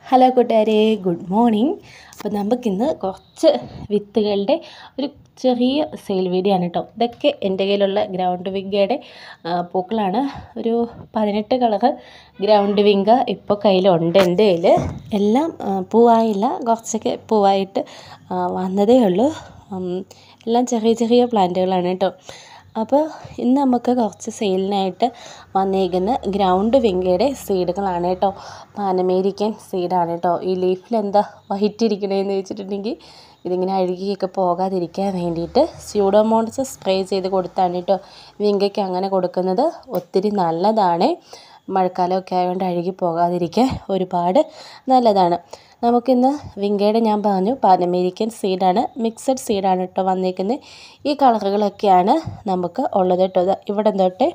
Hello കൂട്ടുകാരെ, good morning. അപ്പോൾ നമുക്കിന്ന് കുറച്ച് വിത്തുകളുടെ ഒരു ചെറിയ സെയിൽ വീഡിയോ ആണ് കേട്ടോ. ഇതൊക്കെ എൻ്റെ കയ്യിലുള്ള ഗ്രൗണ്ട് വിങ്കയുടെ പൂക്കളാണ്. ഒരു 18 കളറ് ഗ്രൗണ്ട് വിങ്ക ഇപ്പോൾ കയ്യിലുണ്ട് എൻ്റെ കയ്യിൽ. എല്ലാം പൂവായില്ല, കുറച്ചൊക്കെ പൂവായിട്ട് വന്നതേ ഉള്ളൂ. എല്ലാം ചെറിയ ചെറിയ പ്ലാന്റുകളാണ് കേട്ടോ. അപ്പോൾ ഇന്ന് നമുക്ക് കുറച്ച് സെയിലിനായിട്ട് വന്നേക്കുന്ന ഗ്രൗണ്ട് വിങ്കയുടെ സീഡുകളാണ് കേട്ടോ. പാനമേരിക്കൻ സീഡാണ് കേട്ടോ. ഈ ലീഫിൽ എന്താ വൈറ്റ് ഇരിക്കണേന്ന് വെച്ചിട്ടുണ്ടെങ്കിൽ ഇതിങ്ങനെ അഴുകിയൊക്കെ പോകാതിരിക്കാൻ വേണ്ടിയിട്ട് സ്യൂഡോമോണസ് സ്പ്രേ ചെയ്ത് കൊടുത്താണ് കേട്ടോ വിങ്കയ്ക്ക് അങ്ങനെ കൊടുക്കുന്നത്. ഒത്തിരി നല്ലതാണ്. മഴക്കാലമൊക്കെ ആയതുകൊണ്ട് അഴുകി പോകാതിരിക്കാൻ ഒരുപാട് നല്ലതാണ്. നമുക്കിന്ന് വിങ്കയുടെ ഞാൻ പറഞ്ഞു പാനമേരിക്കൻ സീഡാണ്, മിക്സഡ് സീഡാണ് കേട്ടോ വന്നേക്കുന്നത്. ഈ കളറുകളൊക്കെയാണ് നമുക്ക് ഉള്ളത് കേട്ടോ. ഇവിടെ തൊട്ട്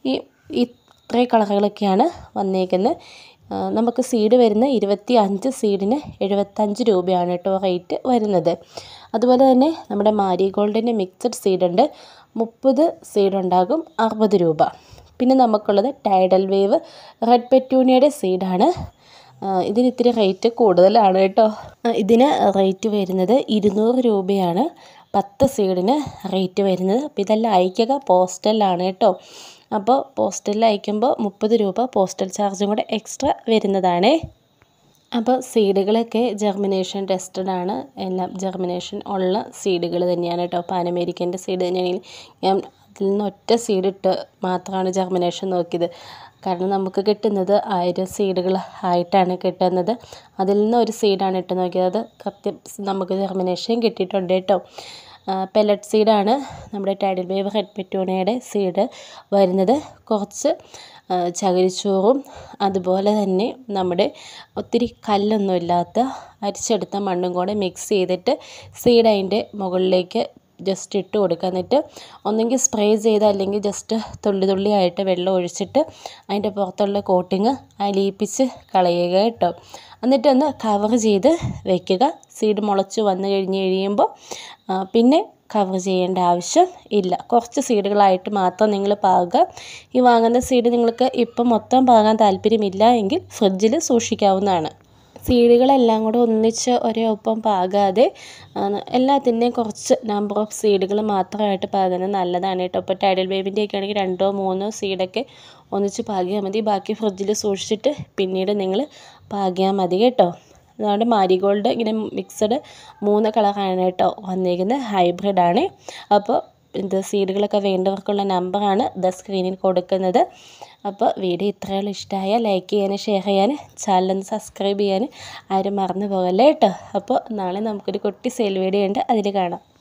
ഇത്രയും കളറുകളൊക്കെയാണ് വന്നേക്കുന്നത്. നമുക്ക് സീഡ് വരുന്ന 25 സീഡിന് 75 രൂപയാണ് കേട്ടോ റേറ്റ് വരുന്നത്. അതുപോലെ തന്നെ നമ്മുടെ മാരിഗോൾഡിൻ്റെ മിക്സഡ് സീഡുണ്ട്, 30 സീഡുണ്ടാകും 60 രൂപ. പിന്നെ നമുക്കുള്ളത് ടൈഡൽ വേവ് റെഡ് പെറ്റൂണിയയുടെ സീഡാണ്. ഇതിന് ഇത്തിരി റേറ്റ് കൂടുതലാണ് കേട്ടോ. ഇതിന് റേറ്റ് വരുന്നത് 200 രൂപയാണ് 10 സീഡിന് റേറ്റ് വരുന്നത്. അപ്പോൾ ഇതെല്ലാം അയക്കുക പോസ്റ്റലിലാണ് കേട്ടോ. അപ്പോൾ പോസ്റ്റലിൽ അയക്കുമ്പോൾ 30 രൂപ പോസ്റ്റൽ ചാർജും കൂടെ എക്സ്ട്രാ വരുന്നതാണേ. അപ്പോൾ സീഡുകളൊക്കെ ജെർമിനേഷൻ ടെസ്റ്റഡ് ആണ്. എല്ലാം ജെർമിനേഷൻ ഉള്ള സീഡുകൾ തന്നെയാണ് കേട്ടോ. പാനമേരിക്കൻ്റെ സീഡ് തന്നെയാണെങ്കിൽ ഞാൻ അതിൽ നിന്ന് ഒറ്റ സീഡിട്ട് മാത്രമാണ് ജെർമിനേഷൻ നോക്കിയത്. കാരണം നമുക്ക് കിട്ടുന്നത് 1000 സീഡുകൾ ആയിട്ടാണ് കിട്ടുന്നത്. അതിൽ നിന്ന് ഒരു സീഡാണ് ഇട്ട് നോക്കിയത്. അത് കൃത്യം നമുക്ക് ജെർമിനേഷൻ കിട്ടിയിട്ടുണ്ട് കേട്ടോ. പെല്ലറ്റ് സീഡാണ് നമ്മുടെ ടൈഡൽ വേവ് റെഡ് പെറ്റൂണിയയുടെ സീഡ് വരുന്നത്. കുറച്ച് ചകിരിച്ചോറും അതുപോലെ തന്നെ നമ്മുടെ ഒത്തിരി കല്ലൊന്നും ഇല്ലാത്ത അരിച്ചെടുത്ത മണ്ണും കൂടെ മിക്സ് ചെയ്തിട്ട് സീഡ് അതിൻ്റെ മുകളിലേക്ക് ജസ്റ്റ് ഇട്ട് കൊടുക്കുക. എന്നിട്ട് ഒന്നെങ്കിൽ സ്പ്രേ ചെയ്ത് അല്ലെങ്കിൽ ജസ്റ്റ് തുള്ളി തുള്ളിയായിട്ട് വെള്ളം ഒഴിച്ചിട്ട് അതിൻ്റെ പുറത്തുള്ള കോട്ടിങ് അലിയിപ്പിച്ച് കളയുക കേട്ടോ. എന്നിട്ടൊന്ന് കവർ ചെയ്ത് വയ്ക്കുക. സീഡ് മുളച്ച് വന്നു കഴിയുമ്പോൾ പിന്നെ കവർ ചെയ്യേണ്ട ആവശ്യം ഇല്ല. കുറച്ച് സീഡുകളായിട്ട് മാത്രം നിങ്ങൾ പാകുക. ഈ വാങ്ങുന്ന സീഡ് നിങ്ങൾക്ക് ഇപ്പം മൊത്തം പാകാൻ താല്പര്യമില്ല എങ്കിൽ ഫ്രിഡ്ജിൽ സൂക്ഷിക്കാവുന്നതാണ്. സീഡുകളെല്ലാം കൂടെ ഒന്നിച്ച് ഒരേ ഒപ്പം പാകാതെ എല്ലാത്തിൻ്റെയും കുറച്ച് നമ്പർ ഓഫ് സീഡുകൾ മാത്രമായിട്ട് പാകുന്നത് നല്ലതാണ് കേട്ടോ. ഇപ്പോൾ ടൈഡൽ വേവിൻ്റെയൊക്കെ ആണെങ്കിൽ 2 or 3 സീഡൊക്കെ ഒന്നിച്ച് പാകിയാൽ മതി. ബാക്കി ഫ്രിഡ്ജിൽ സൂക്ഷിച്ചിട്ട് പിന്നീട് നിങ്ങൾ പാകിയാൽ മതി കേട്ടോ. അതുകൊണ്ട് മാരിഗോൾഡ് ഇങ്ങനെ മിക്സഡ് 3 കളറാണ് കേട്ടോ വന്നിരിക്കുന്നത്. ഹൈബ്രിഡാണ്. അപ്പോൾ ഇത് സീഡുകളൊക്കെ വേണ്ടവർക്കുള്ള നമ്പറാണ് സ്ക്രീനിൽ കൊടുക്കുന്നത്. അപ്പോൾ വീഡിയോ ഇത്രയോളം ഇഷ്ടമായാൽ ലൈക്ക് ചെയ്യാനും ഷെയർ ചെയ്യാനും ചാനലൊന്ന് സബ്സ്ക്രൈബ് ചെയ്യാനും ആരും മറന്നു പോകല്ലേ കേട്ടോ. അപ്പോൾ നാളെ നമുക്കൊരു കുട്ടി സെയിൽ വീഡിയോ ഉണ്ട്, അതിൽ കാണാം.